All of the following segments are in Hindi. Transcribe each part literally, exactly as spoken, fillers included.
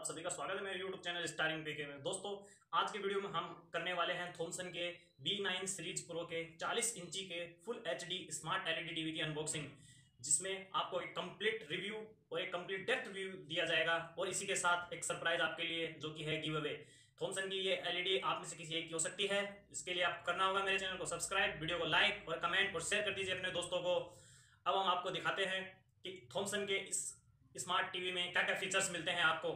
सभी का स्वागत है मेरे यूट्यूब चैनल स्टारिंग पीके में। दोस्तों, आज की वीडियो में हम करने वाले हैं थॉमसन के बी नाइन सीरीज प्रो के चालीस इंची के full HD smart LED TV की अनबॉक्सिंग, जिसमें आपको एक कंप्लीट रिव्यू और एक कंप्लीट डेप्थ रिव्यू दिया जाएगा और इसी के साथ एक सरप्राइज आपके लिए, जो कि है गिव अवे। थॉमसन की ये एलईडी आप में से किसी एक की हो सकती है। इसके लिए आप करना होगा मेरे चैनल को सब्सक्राइब, वीडियो को लाइक और कमेंट और शेयर कर दीजिए अपने दोस्तों को। अब हम आपको दिखाते हैं कि थॉमसन के इस स्मार्ट टीवी में क्या क्या फीचर्स मिलते हैं आपको।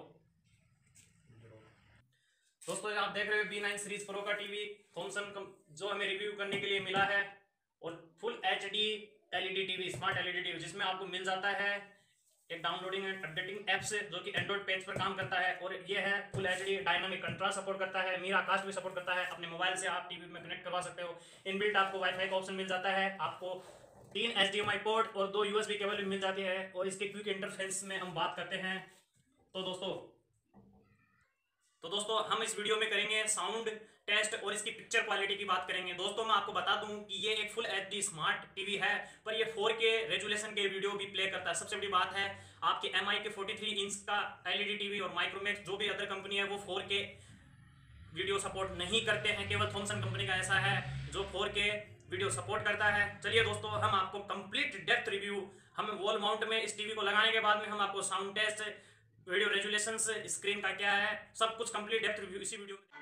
दोस्तों, आप देख रहे हो बी नाइन सीरीज प्रो का टीवी थॉमसन जो हमें रिव्यू करने के लिए मिला है, और full HD LED TV, smart LED TV, जिसमें आपको मिल जाता है एक डाउनलोडिंग एंड अपडेटिंग ऐप से, जो कि एंड्रॉइड पेज पर काम करता है। और ये है full HD dynamic contrast support करता है, मीरा कास्ट भी सपोर्ट करता है। अपने मोबाइल से आप टीवी में कनेक्ट करवा सकते हो। इनबिल्ट आपको वाईफाई का ऑप्शन मिल जाता है। आपको तीन H D M I port और दो यूएसबी केबल भी मिल जाती है। और इसके क्विक इंटरफेस में हम बात करते हैं तो दोस्तों तो दोस्तों हम इस वीडियो में करेंगे साउंड टेस्ट और इसकी पिक्चर क्वालिटी की बात करेंगे। दोस्तों, मैं आपको बता दूं कि ये एक फुल एचडी स्मार्ट टीवी है, पर ये फोर के रेजोल्यूशन के वीडियो भी प्ले करता है। सबसे बड़ी बात है, आपके एमआई के फोर्टी थ्री इंच का एलईडी टीवी और माइक्रोमैक्स जो भी अदर कंपनी है वो फोर के वीडियो सपोर्ट नहीं करते हैं। केवल थॉमसन कंपनी का ऐसा है जो फोर के वीडियो सपोर्ट करता है। चलिए दोस्तों, हम आपको कंप्लीट डेप्थ रिव्यू, हम वॉल माउंट में इस टीवी को लगाने के बाद में हम आपको sound test, video resolution, screen का क्या है, सब कुछ कंप्लीट डेप्थ रिव्यू इसी वीडियो में।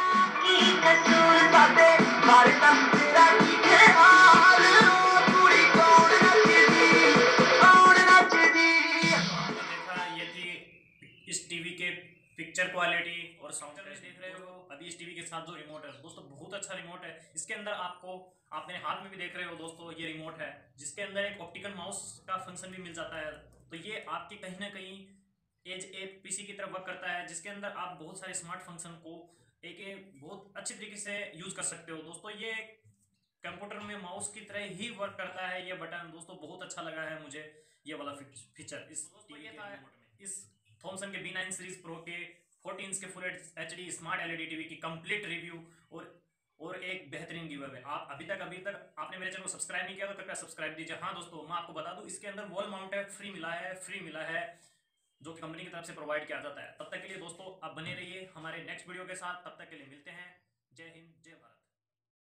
देखा, ये थी इस टीवी के पिक्चर क्वालिटी और साउंड टेस्ट। देख रहे हो अभी इस टीवी के साथ जो रिमोट है दोस्तों, बहुत अच्छा रिमोट है। इसके अंदर आपको, आप मेरे हाथ में भी देख रहे हो दोस्तों, ये रिमोट है जिसके अंदर एक ऑप्टिकल माउस का फंक्शन भी मिल जाता है। तो ये आपकी कहीं ना कहीं एज ए पीसी की तरफ वर्क करता है, जिसके अंदर आप बहुत सारे स्मार्ट फंक्शन को एक एक बहुत अच्छी तरीके से यूज कर सकते हो। दोस्तों, ये कंप्यूटर में माउस की तरह ही वर्क करता है। ये बटन दोस्तों बहुत अच्छा लगा है मुझे, ये वाला फीचर इस टीवी के रिमोट में। इस थॉमसन के बी नाइन सीरीज प्रो के फोर्टीन इंच के full HD smart LED TV की कंप्लीट रिव्यू और और एक बेहतरीन गिव अवे। आप अभी तक अभी तक आपने मेरे चैनल को सब्सक्राइब नहीं किया तो कृपया सब्सक्राइब दीजिए। हाँ दोस्तों, मैं आपको बता दूं, इसके अंदर वॉल माउंट है, फ्री मिला है फ्री मिला है जो कि कंपनी की तरफ से प्रोवाइड किया जाता है। तब तक के लिए दोस्तों आप बने रहिए हमारे नेक्स्ट वीडियो के साथ। तब तक के लिए मिलते हैं। जय हिंद, जय भारत।